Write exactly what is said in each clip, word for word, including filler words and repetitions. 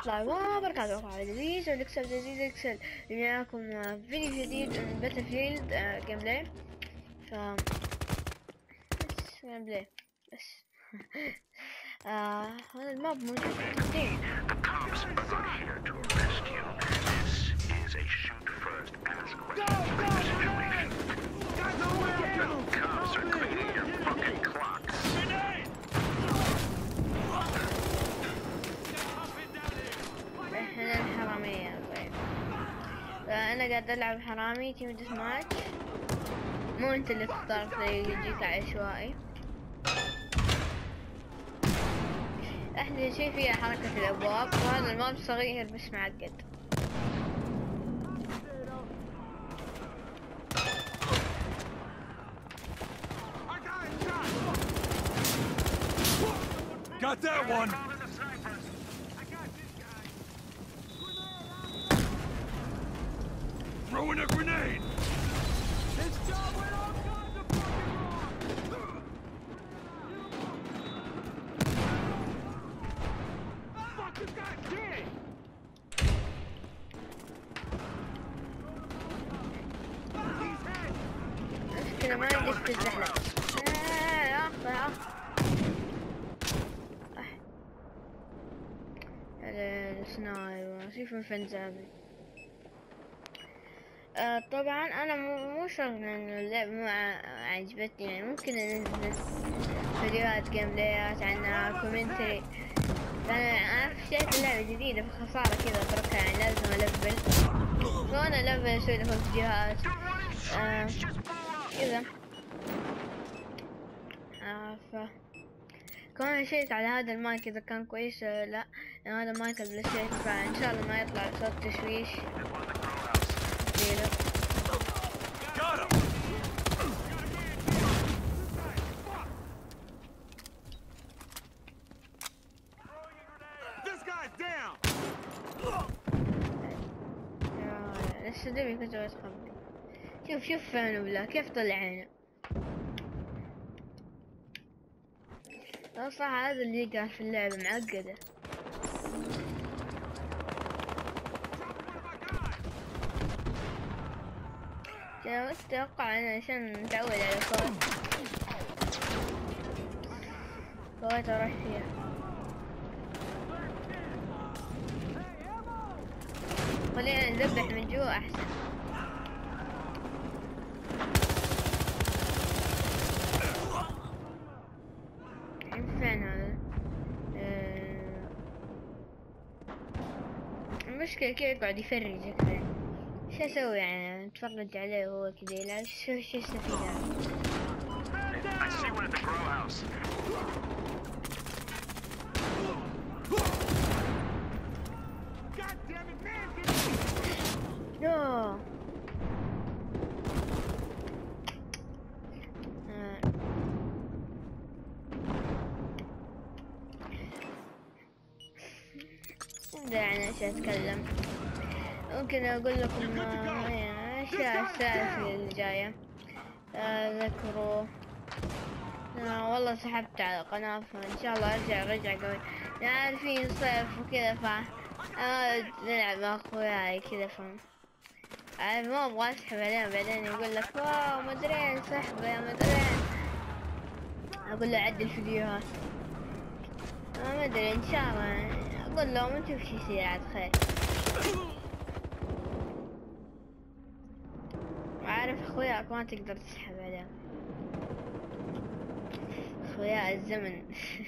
الله وبركاته. عزيز الاكسل عزيز الاكسل معاكم فيديو جديد من باتل فيلد جيم بلاي. ف بس جيم بلاي بس آه هذا الماب موجود في التيم. احنا الحرامية. طيب انا قاعد العب حرامي تيم ديث ماتش، مو انت اللي تختار يجيك عشوائي. احلى شي فيها حركة الابواب، وهذا الماب صغير بس معقد. Got that one. Throwing a grenade. This job went all kinds of fucking wrong. Fuck, this guy's dead. He's dead. مشكلة ما عندك تزحلق. يا اخ يا اخ. السنايبر شوف من فين جابني. آه طبعا انا مو شرط انه اللعبة ما عجبتني، يعني ممكن انزل فيديوهات جيم بلايات عنها كومنتري. انا في شايف اللعبة جديدة في خسارة كذا اتركها، يعني لازم الفل. فانا لفل اسوي لكم فيديوهات آه كذا. آه ف كمان شيك على هذا المايك اذا كان كويس ولا لا، يعني هذا مايك البلاي ستيشن، فان شاء الله ما يطلع صوت تشويش كثير. لسه دوبي كنت بتخبي. شوف شوف فين ولا كيف طلع هنا. صح هذا اللي قاعد في اللعبة معقدة. اتوقع انا عشان متعود على صوت بغيت اروح فيها. خلينا نذبح من جوا احسن. فين هذا؟ أه... المشكلة كذا يقعد يفرجك. شو اسوي يعني؟ اتفرج عليه وهو كذا يلعب. شو شو استفيد انا؟ يعني ايش اتكلم؟ ممكن اقول لكم اشياء السالفة اللي جاية. ذكروا آه والله سحبت على القناة، فان شاء الله ارجع رجع قوي. عارفين صيف وكذا، ف آه نلعب مع اخوياي كذا، فهم عارف ما ابغى اسحب عليهم بعدين يقول لك واو مدرين سحب يا مدرين. اقول له عدل الفيديوهات ما ادري ان شاء الله. اقول لهم نشوف شي يصير عاد خير. عارف اخوياك ما تقدر تسحب عليهم، اخويا الزمن.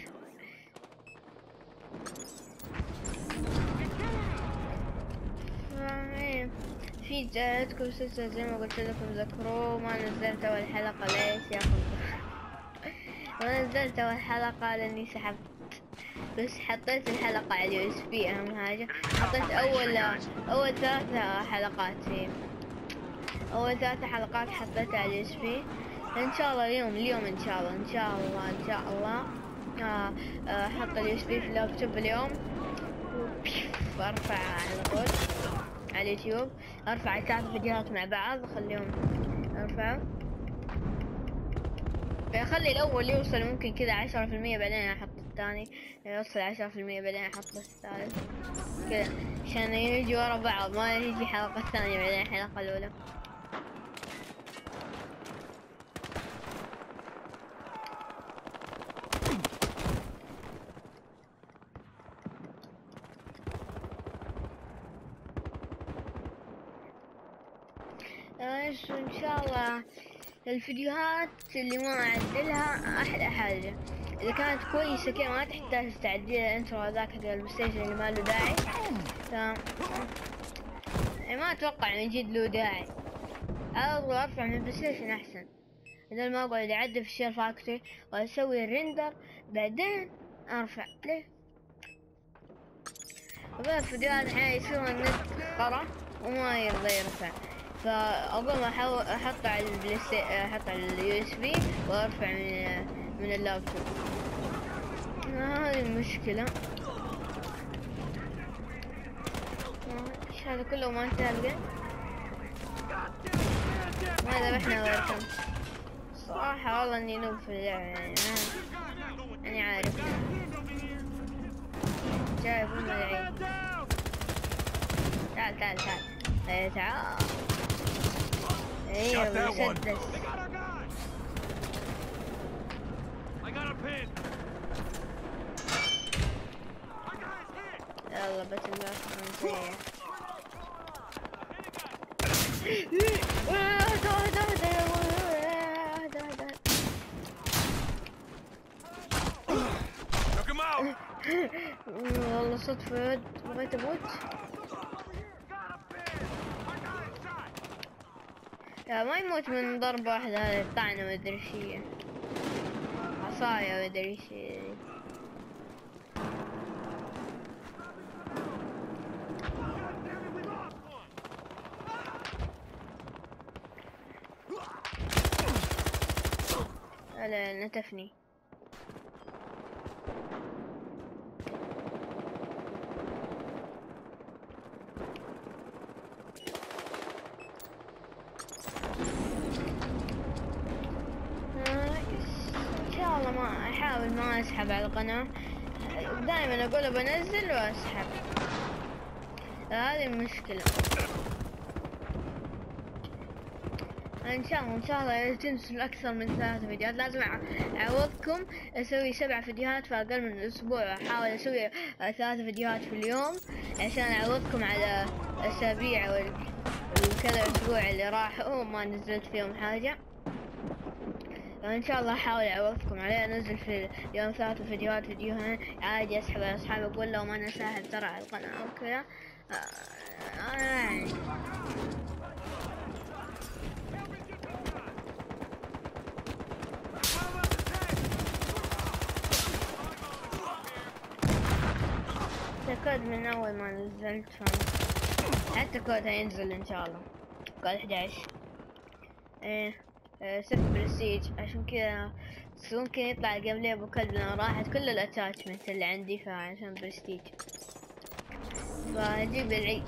في جاتكم سلسلة زي ما قلت لكم ذكروا، ما نزلت اول حلقة. ليش يا اخي؟ ما نزلت اول حلقة لاني سحبت، بس حطيت الحلقة على اليو اس بي. اهم حاجة حطيت اول اول ثلاثة حلقات فيه، اول ثلاثة حلقات حطيتها على اليو اس بي. ان شاء الله اليوم اليوم ان شاء الله ان شاء الله ان شاء الله آه آه حط اليو اس بي في اللابتوب اليوم، وارفع على طول على اليوتيوب. ارفع ثلاث فيديوهات مع بعض، اخليهم ارفع اخلي الاول يوصل ممكن كذا عشرة في المية، بعدين احط الثاني يوصل عشرة في المية بعدين احط الثالث كذا عشان يجي ورا بعض، ما يجي حلقة الثانية بعدين الحلقة الأولى. ايش ان شاء الله الفيديوهات اللي ما اعدلها احلى حاجة، اذا كانت كويسة كذا ما تحتاج تعديلها الانترو هذاك حق البلاي ستيشن اللي ما له داعي. ف يعني ما اتوقع من جد له داعي، اضغط ارفع من البلاي ستيشن احسن، بدل ما اقعد اعدل في الشير فاكتوري واسوي الريندر بعدين ارفع ليه. وبعد الفيديوهات احيانا يصير النت خرا وما يرضى يرفع، فاقوم احاول احط على البلاي ستيشن، احط على اليو اس بي وارفع من من اللابتوب. هذه المشكلة. ايش هذا كله ما انتهى الجيم؟ ما ذبحنا غير كم. صراحة والله اني نوب في اللعبة يعني انا عارف جايب ام العيد. تعال تعال تعال ايه تعال ايوه مسدس. يلا بس الله والله صدفة بغيت اموت. لا ما يموت من ضربة واحدة، هذه الطعنة ما ادري شي عصاية ما ادري شي. لا نتفني. ما احاول ما اسحب على القناة، دائما اقول بنزل واسحب، هذه المشكلة. ان شاء الله ان شاء الله تنزل اكثر من ثلاث فيديوهات. لازم اعوضكم اسوي سبع فيديوهات في اقل من اسبوع، احاول اسوي ثلاث فيديوهات في اليوم عشان اعوضكم على اسابيع والكذا اسبوع اللي راحوا ما نزلت فيهم حاجة. ان شاء الله احاول اعوضكم عليه، انزل في اليوم ثلاث فيديوهات فيديوهين عادي، اسحب على اصحابي اقول لهم انا ساحب ترى على القناة وكذا يعني. كود من اول ما نزلت حتى كود هينزل ان شاء الله كود احد عشر ايه ست برستيج، عشان كذا ممكن يطلع الجيم بلاي ابو كلب لان راحت كل الاتاتشمنت اللي عندي فعشان برستيج فنجيب العيد.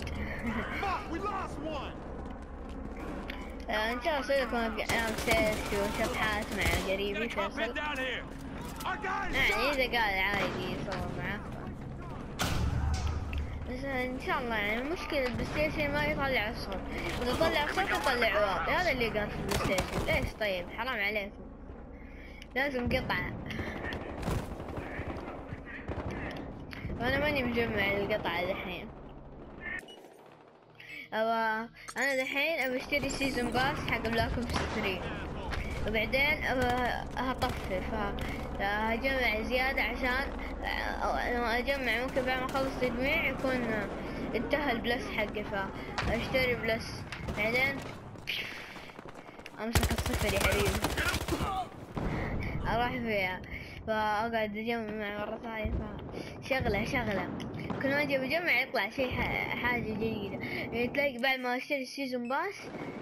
ان شاء الله اسوي لكم ايام سيف وشطحات مع قريبي فيصل، يعني اذا قال عادي يصور معه. بس ان شاء الله يعني مشكلة البلاي ستيشن ما يطلع الصوت، اذا طلع الصوت يطلع واطي، هذا اللي قال في البلاي ستيشن. ليش طيب حرام عليكم، لازم قطعة. وانا ماني مجمع القطعة الحين، أبا انا الحين ابى اشتري سيزون باس حق بلاك اوبس ثري وبعدين هطفي فهجمع زيادة عشان لما اجمع ممكن بعد ما اخلص تجميع يكون انتهى البلس حقي فاشتري بلس بعدين امسك الصفر يا حبيبي اروح فيها فاقعد اجمع مرة ثانية فشغلة شغلة كل ما اجي بجمع يطلع شيء حاجة جيدة. يعني تلاقي بعد ما اشتري السيزون باس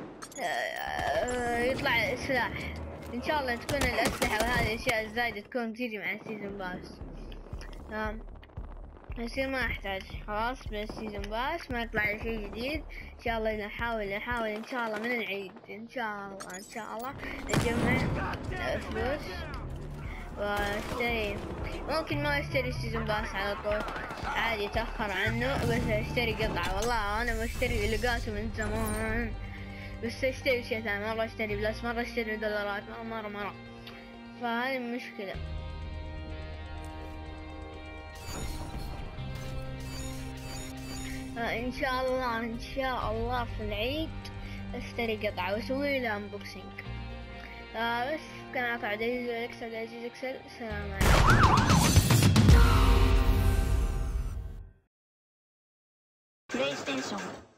يطلع سلاح، ان شاء الله تكون الاسلحة وهذه الاشياء الزايدة تكون تيجي مع السيزون باس. تمام يصير ما احتاج خلاص بالسيزون باس ما يطلع لي شيء جديد. ان شاء الله نحاول نحاول ان شاء الله من العيد ان شاء الله ان شاء الله نجمع فلوس واشتري، ممكن ما اشتري سيزون باس على طول عادي، اتأخر عنه، بس اشتري قطعة. والله انا بشتري لقاته من زمان، بس اشتري شيء ثاني، مرة اشتري بلاس، مرة اشتري دولارات، مرة مرة مرة، فهذه المشكلة. ان شاء الله ان شاء الله في العيد اشتري قطعة واسوي لها انبوكسينج. آه بس كان معكم عبد العزيز اكسل، عبد العزيز اكسل، السلام عليكم. PlayStation